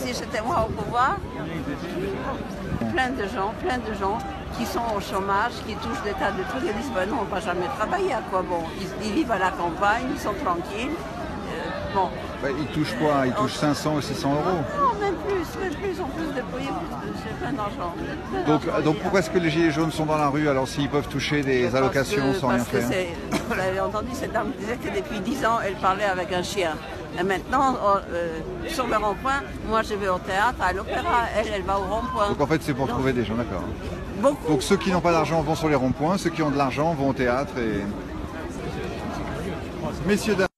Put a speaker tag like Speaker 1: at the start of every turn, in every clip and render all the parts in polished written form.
Speaker 1: si c'était moi au pouvoir, plein de gens qui sont au chômage, qui touchent des tas de trucs et disent ben non, on ne va jamais travailler, à quoi bon, ils vivent à la campagne, ils sont tranquilles. Bon.
Speaker 2: Bah, ils touchent quoi? Ils touchent 500 ou 600 euros?
Speaker 1: Non, même plus, en plus de payer, c'est plein d'argent.
Speaker 2: Donc pourquoi est-ce que les gilets jaunes sont dans la rue alors s'ils peuvent toucher des allocations sans rien faire?
Speaker 1: Vous avez entendu, cette dame disait que depuis 10 ans, elle parlait avec un chien. Et maintenant, sur le rond-point, moi je vais au théâtre, à l'opéra, elle va au rond-point.
Speaker 2: Donc en fait c'est pour trouver des gens, d'accord.
Speaker 1: Beaucoup.
Speaker 2: Donc ceux qui n'ont pas d'argent vont sur les ronds-points, ceux qui ont de l'argent vont au théâtre et... Messieurs, dames.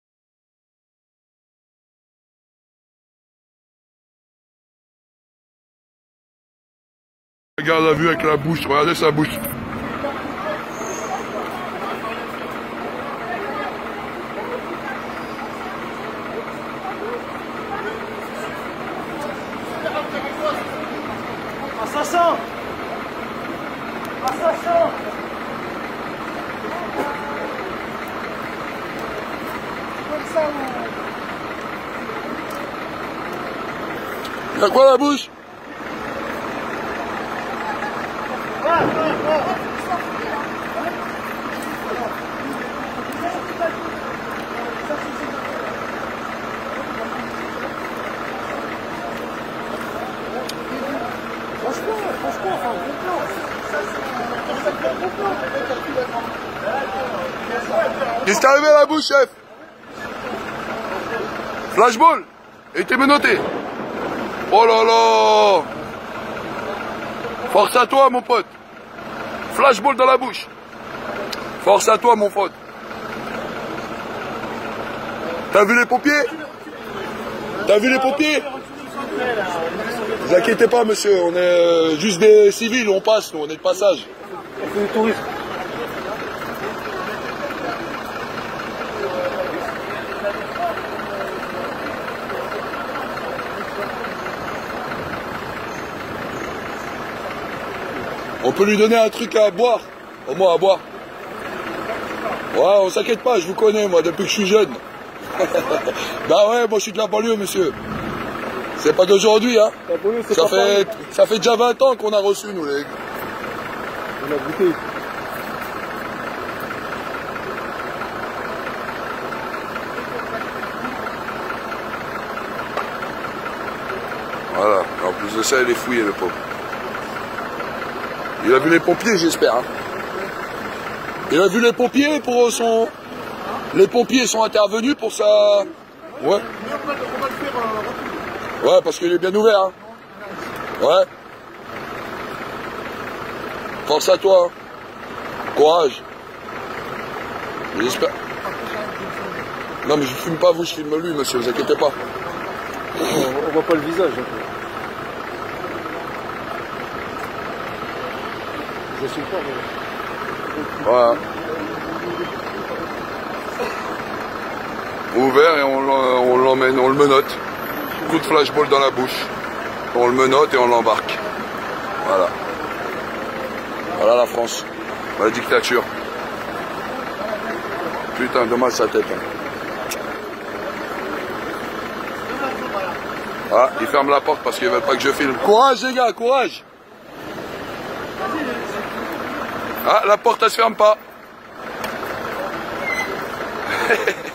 Speaker 3: Regarde la vue avec la bouche, regardez sa bouche.
Speaker 4: Assassin! Assassin! Comme ça,
Speaker 3: Y'a quoi la bouche? Qu'est-ce qui est arrivé à la bouche, chef? Flashball? Et t'es menotté? Oh là là! Force à toi, mon pote! Flashball dans la bouche! Force à toi, mon pote! T'as vu les pompiers? T'as vu les pompiers? Ne vous inquiétez pas, monsieur, on est juste des civils, on passe, nous, on est de passage.
Speaker 4: on fait du tourisme.
Speaker 3: On peut lui donner un truc à boire, au moins à boire. Ouais, on s'inquiète pas, je vous connais, moi, depuis que je suis jeune. Bah ouais, moi je suis de la banlieue, monsieur. C'est pas d'aujourd'hui, hein. Ça fait déjà 20 ans qu'on a reçu, nous, les...
Speaker 4: On a goûté.
Speaker 3: Voilà, en plus de ça, il est fouillé, le pauvre. Il a vu les pompiers, j'espère. Hein. Il a vu les pompiers pour son... Les pompiers sont intervenus pour sa... Ouais. Ouais, parce qu'il est bien ouvert. Hein. Ouais. Force à toi. Hein. Courage. J'espère. Non, mais je filme pas vous, je filme lui, monsieur, vous inquiétez pas.
Speaker 4: On voit pas le visage. Je suis pas.
Speaker 3: Voilà. Ouvert et on l'emmène, on le menotte. Coup de flashball dans la bouche. On le menotte et on l'embarque. Voilà. Voilà la France. La dictature. Putain, dommage sa tête. Hein. Ah, ils ferment la porte parce qu'ils veulent pas que je filme. Courage les gars, courage! Ah, la porte elle se ferme pas.